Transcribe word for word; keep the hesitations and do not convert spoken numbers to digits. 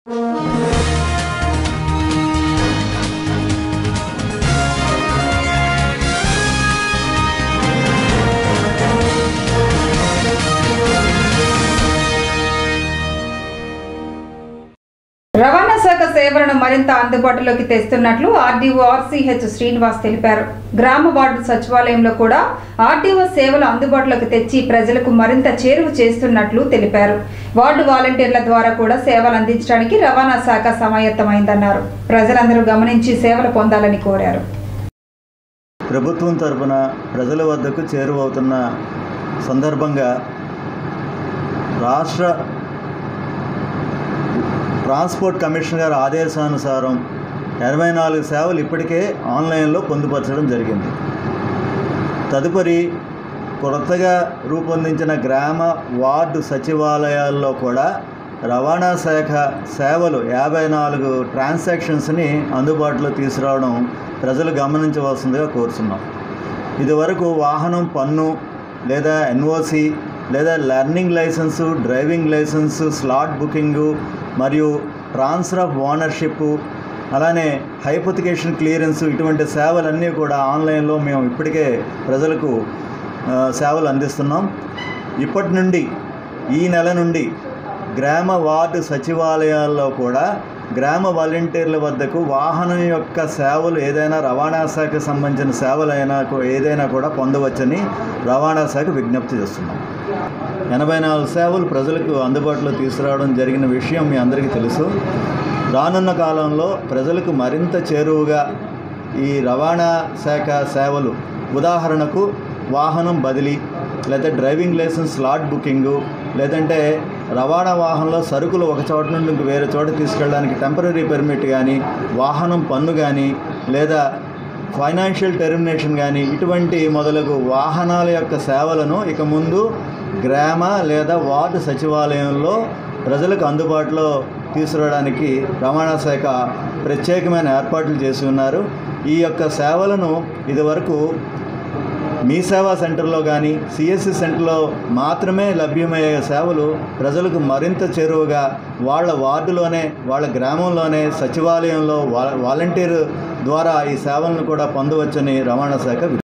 రవాణా శాఖ సేవలను మరింత అందుబాటులోకి తెస్తున్నట్లు ఆర్డీఓ ఆర్సీహెచ్ శ్రీనివాస్ తెలిపారు. గ్రామ వార్డు సచివాలయంలో కూడా ఆర్డీఓ సేవలు అందుబాటులోకి తెచ్చి ప్రజలకు మరింత చేరువ చేస్తున్నట్లు తెలిపారు. వార్డు వాలంటీర్ల ద్వారా కూడా సేవలు అందించడానికి రవాణా శాఖ సమాయత్తమైందన్నారు. ప్రజలందరూ గమనించి సేవలు పొందాలని కోరారు. ప్రభుత్వం తరపున ప్రజల వద్దకు చేరువవుతున్న సందర్భంగా రాష్ట్ర ట్రాన్స్పోర్ట్ కమిషనర్ గారి ఆదేశానుసారం ఎనభై నాలుగు సేవలు ఇప్పటికే ఆన్లైన్లో పొందుపరచడం జరిగింది. తదుపరి కొత్తగా రూపొందించిన గ్రామ వార్డు సచివాలయాల్లో కూడా రవాణా శాఖ సేవలు యాభై నాలుగు ట్రాన్సాక్షన్స్ని అందుబాటులో తీసుకురావడం ప్రజలు గమనించవలసిందిగా కోరుతున్నాం. ఇదివరకు వాహనం పన్ను లేదా ఎన్ఓసి లేదా learning license, driving license, slot booking మరియు ట్రాన్స్ఫర్ ఆఫ్ ఓనర్షిప్, అలానే హైపోతికేషన్ క్లియరెన్స్, ఇటువంటి సేవలన్నీ కూడా ఆన్లైన్లో మేము ఇప్పటికే ప్రజలకు సేవలు అందిస్తున్నాం. ఇప్పటి నుండి ఈ నెల నుండి గ్రామ వార్డు సచివాలయాల్లో కూడా గ్రామ వాలంటీర్ల వద్దకు వాహనం యొక్క సేవలు ఏదైనా రవాణా శాఖకు సంబంధించిన సేవలైనా ఏదైనా కూడా పొందవచ్చని రవాణా శాఖ విజ్ఞప్తి చేస్తున్నాం. ఎనభై నాలుగు సేవలు ప్రజలకు అందుబాటులో తీసుకురావడం జరిగిన విషయం మీ అందరికీ తెలుసు. రానున్న కాలంలో ప్రజలకు మరింత చేరువుగా ఈ రవాణా శాఖ సేవలు, ఉదాహరణకు వాహనం బదిలీ, లేదా డ్రైవింగ్ లైసెన్స్ స్లాట్ బుకింగు, లేదంటే రవాణా వాహనంలో సరుకులు ఒక చోట నుండి ఇంక వేరే చోట తీసుకెళ్ళడానికి టెంపరీ పర్మిట్ కానీ, వాహనం పన్ను కానీ, లేదా ఫైనాన్షియల్ టెర్మినేషన్ కానీ, ఇటువంటి మొదలగు వాహనాల యొక్క సేవలను ఇక ముందు గ్రామ లేదా వార్డు సచివాలయంలో ప్రజలకు అందుబాటులో తీసుకురావడానికి రవాణా శాఖ ప్రత్యేకమైన ఏర్పాట్లు చేసి ఉన్నారు. ఈ యొక్క సేవలను ఇదివరకు మీ సేవా సెంటర్లో కానీ సిఎస్సి సెంటర్లో మాత్రమే లభ్యమయ్యే సేవలు ప్రజలకు మరింత చేరువగా వాళ్ళ వార్డులోనే, వాళ్ళ గ్రామంలోనే, సచివాలయంలో వాలంటీర్ ద్వారా ఈ సేవలను కూడా పొందవచ్చని రవాణా శాఖ